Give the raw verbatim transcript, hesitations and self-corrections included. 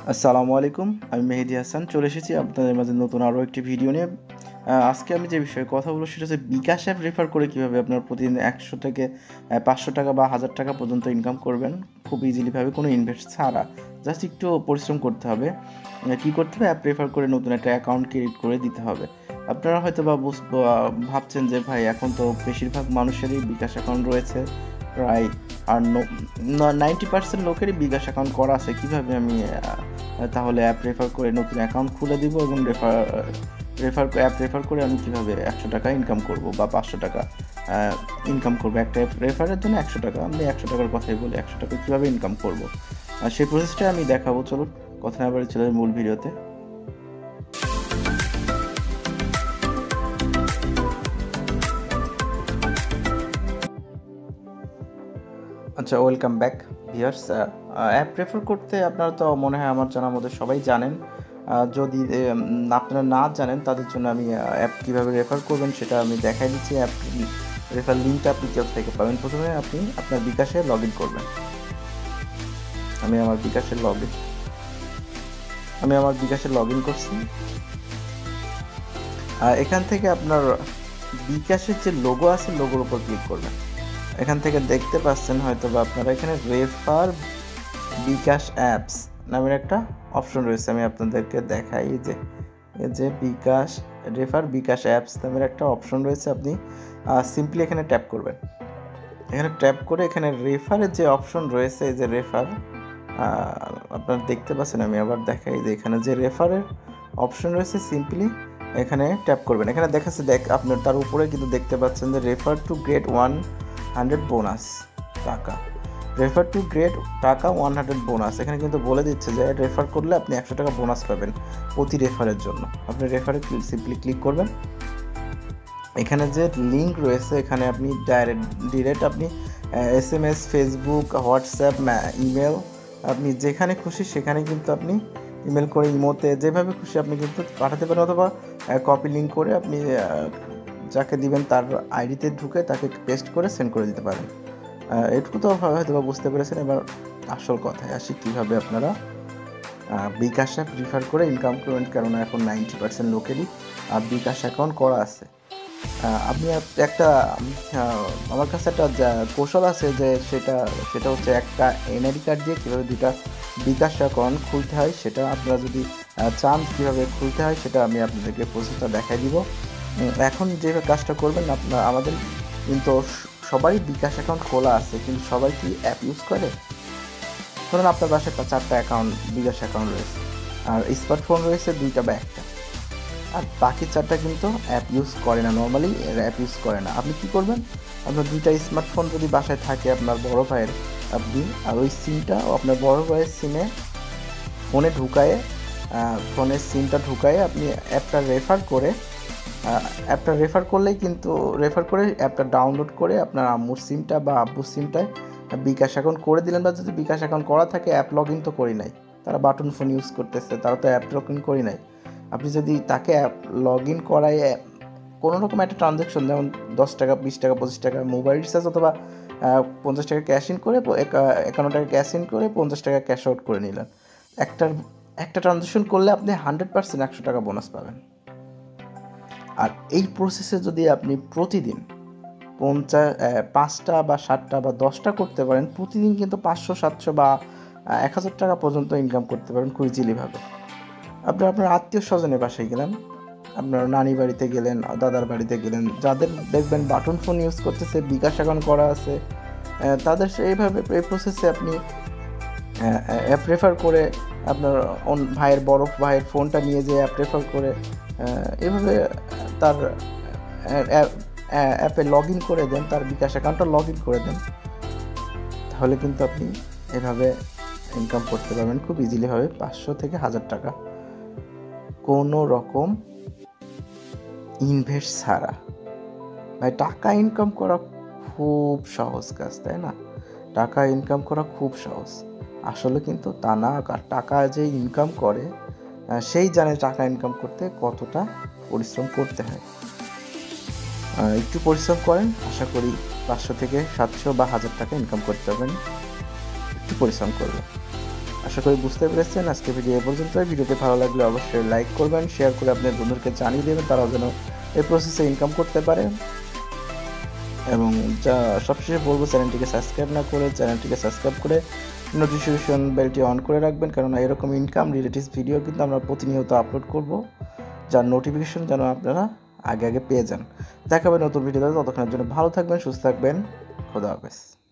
আসসালামু আলাইকুম, আমি মেহেদি হাসান চলে এসেছি আপনাদের মাঝে নতুন আরও একটি ভিডিও নিয়ে। আজকে আমি যে বিষয়ে কথা বলবো সেটা হচ্ছে বিকাশ অ্যাপ রেফার করে কীভাবে আপনার প্রতিদিন একশো থেকে পাঁচশো টাকা বা হাজার টাকা পর্যন্ত ইনকাম করবেন খুব ইজিলিভাবে, কোনো ইনভেস্ট ছাড়া। জাস্ট একটু পরিশ্রম করতে হবে। কী করতে হবে? অ্যাপ রেফার করে নতুন একটা অ্যাকাউন্ট ক্রিয়েট করে দিতে হবে। আপনারা হয়তো বা ভাবছেন যে ভাই, এখন তো বেশিরভাগ মানুষেরই বিকাশ অ্যাকাউন্ট রয়েছে, প্রায় আর নাইনটি পার্সেন্ট লোকেরই বিকাশ অ্যাকাউন্ট করা আছে। কীভাবে আমি তাহলে অ্যাপ রেফার করে নতুন অ্যাকাউন্ট খুলে দিব এবং রেফার রেফার অ্যাপ রেফার করে আমি কীভাবে একশো টাকা ইনকাম করব বা পাঁচশো টাকা ইনকাম করবো? একটা অ্যাপ রেফারের জন্য একশো টাকা, আমি একশো টাকার কথাই বলি, একশো টাকা কীভাবে ইনকাম করব সেই প্রসেসটা আমি দেখাবো। চলুন কথা না বাড়ি চলে মূল ভিডিওতে। আচ্ছা, welcome back viewers. App refer করতে আপনারা তো মনে হয় আমার জানার মধ্যে সবাই জানেন। যদি আপনারা না জানেন তাদের জন্য আমি অ্যাপ কীভাবে রেফার করবেন সেটা আমি দেখাই দিচ্ছি। অ্যাপ রেফার লিঙ্কটা আপনি কেউ থেকে পাবেন। প্রথমে আপনি আপনার বিকাশে লগ ইন করবেন। আমি আমার বিকাশে লগ ইন আমি আমার বিকাশে লগ ইন করছি। এখান থেকে আপনার বিকাশের যে লোগো আছে, লোগোর উপর ক্লিক করবেন। এখান থেকে দেখতে পাচ্ছেন হয়তো বা আপনারা, এখানে রেফার বিকাশ অ্যাপস নামের একটা অপশন রয়েছে। আমি আপনাদেরকে দেখাই যে এই যে বিকাশ রেফার বিকাশ অ্যাপস নামের একটা অপশন রয়েছে। আপনি সিম্পলি এখানে ট্যাপ করবেন। এখানে ট্যাপ করে এখানে রেফারের যে অপশন রয়েছে, এই যে রেফার আপনারা দেখতে পাচ্ছেন, আমি আবার দেখাই যে এখানে যে রেফারের অপশন রয়েছে, সিম্পলি এখানে ট্যাপ করবেন। এখানে দেখাচ্ছে দেখ আপনার তার উপরে কিন্তু দেখতে পাচ্ছেন যে refer to grade one hundred bonus টাকা, রেফার টু গ্রেড টাকা ওয়ান হান্ড্রেড বোনাস। এখানে কিন্তু বলে দিচ্ছে যে রেফার করলে আপনি একশো টাকা বোনাস পাবেন প্রতি রেফারের জন্য। আপনি রেফারে সিম্পলি ক্লিক করবেন। এখানে যে লিঙ্ক রয়েছে, এখানে আপনি ডাইরেক্ট ডিরেক্ট আপনি S M S, Facebook, WhatsApp, email, আপনি যেখানে খুশি সেখানে কিন্তু আপনি ইমেল করে, ইমোতে, যেভাবে খুশি আপনি কিন্তু পাঠাতে পারেন, অথবা কপি লিঙ্ক করে আপনি যাকে দিবেন তার আইডিতে ঢুকে তাকে পেস্ট করে সেন্ড করে দিতে পারেন। এটুকু তো হয়তো বা বুঝতে পেরেছেন। এবার আসল কথায় আসি, কীভাবে আপনারা বিকাশ অ্যাপ রেফার করে ইনকাম করবেন, কারণ এখন নাইনটি পার্সেন্ট লোকেরই বিকাশ অ্যাকাউন্ট করা আছে। আপনি একটা আমার কাছে একটা কৌশল আছে, যে সেটা সেটা হচ্ছে একটা এনআইডি কার্ড দিয়ে কীভাবে দুটা বিকাশ অ্যাকাউন্ট খুলতে হয়, সেটা আপনারা যদি চান কীভাবে খুলতে হয় সেটা আমি আপনাদেরকে প্রসেসটা দেখাই দিব। এখন যে কাজটা করবেন, আপনার আমাদের কিন্তু সবারই বিকাশ অ্যাকাউন্ট খোলা আছে, কিন্তু সবাই কি অ্যাপ ইউজ করে? ধরুন আপনার বাসায় চারটা অ্যাকাউন্ট বিকাশ অ্যাকাউন্ট রয়েছে, আর স্মার্টফোন রয়েছে দুইটা বা একটা, আর বাকি চারটা কিন্তু অ্যাপ ইউজ করে না, নর্মালি অ্যাপ ইউজ করে না। আপনি কি করবেন? আপনার দুইটা স্মার্টফোন যদি বাসায় থাকে আপনার বড় ভাইয়ের, আপনি আর ওই সিমটা আপনার বড় ভাইয়ের সিমে ফোনে ঢুকায়ে ফোনের সিমটা ঢুকায়ে আপনি অ্যাপটা রেফার করে অ্যাপটা রেফার করলেই কিন্তু রেফার করে অ্যাপটা ডাউনলোড করে আপনার আম্মুর সিমটা বা আব্বুর সিমটায় বিকাশ অ্যাকাউন্ট করে দিলেন। বা যদি বিকাশ অ্যাকাউন্ট করা থাকে, অ্যাপ লগ ইন তো করি নাই, তারা বাটন ফোন ইউজ করতেছে, তারা তো অ্যাপ লগ ইন করি নাই। আপনি যদি তাকে অ্যাপ লগ ইন করায় কোনো রকম একটা ট্রানজ্যাকশন, যেমন দশ টাকা, বিশ টাকা, পঁচিশ টাকা মোবাইল রিচার্জ, অথবা পঞ্চাশ টাকা ক্যাশ ইন করে, একান্ন টাকা ক্যাশ ইন করে পঞ্চাশ টাকা ক্যাশ আউট করে নিলেন, একটার একটা ট্রানজ্যাকশন করলে আপনি হান্ড্রেড পার্সেন্ট একশো টাকা বোনাস পাবেন। আর এই প্রসেসে যদি আপনি প্রতিদিন পঞ্চাশ পাঁচটা বা সাতটা বা দশটা করতে পারেন, প্রতিদিন কিন্তু পাঁচশো, সাতশো বা এক হাজার টাকা পর্যন্ত ইনকাম করতে পারেন খুব ইজিলিভাবে। আপনি আপনার আত্মীয় স্বজনের বাসায় গেলেন, আপনার নানি বাড়িতে গেলেন, দাদার বাড়িতে গেলেন, যাদের দেখবেন বাটন ফোন ইউজ করতেছে, বিকাশ অ্যাকাউন্ট করা আছে, তাদের এইভাবে এই প্রসেসে আপনি অ্যাপ রেফার করে আপনার ভাইয়ের বড় ভাইয়ের ফোনটা নিয়ে যেয়ে অ্যাপ রেফার করে এভাবে তার অ্যাপে লগ ইন করে দেন, তার বিকাশ অ্যাকাউন্টটা লগ ইন করে দেন, তাহলে কিন্তু আপনি এভাবে ইনকাম করতে পারবেন খুব ইজিলিভাবে পাঁচশো থেকে হাজার টাকা, কোনো রকম ইনভেস্ট ছাড়া। ভাই, টাকা ইনকাম করা খুব সহজ কাজ, তাই না? টাকা ইনকাম করা খুব সহজ, আসলে কিন্তু তা না। আর টাকা যে ইনকাম করে সেই জানে টাকা ইনকাম করতে কতটা পরিশ্রম করতে হয়। একটু পরিশ্রম করেন, আশা করি পাঁচশো থেকে সাতশো বা হাজার টাকা ইনকাম করতে পারবেন, একটু পরিশ্রম করবেন। আশা করি বুঝতে পেরেছেন। আজকে ভিডিও এ পর্যন্তই। ভিডিওটি ভালো লাগলে অবশ্যই লাইক করবেন, শেয়ার করে আপনার বন্ধুদেরকে জানিয়ে দেবেন, তারাও যেন এই প্রসেসে ইনকাম করতে পারে। এবং যা সবশেষে বলবো, চ্যানেলটিকে সাবস্ক্রাইব না করে চ্যানেলটিকে সাবস্ক্রাইব করে নোটিফিকেশন বেলটি অন করে রাখবেন, কেননা এরকম ইনকাম রিলেটিভ ভিডিও কিন্তু আমরা প্রতিনিয়ত আপলোড করব, যার নোটিফিকেশন যেন আপনারা আগে আগে পেয়ে যান। দেখা হবে নতুন ভিডিওতে। ততক্ষণের জন্য ভালো থাকবেন, সুস্থ থাকবেন। খোদা হাফেজ।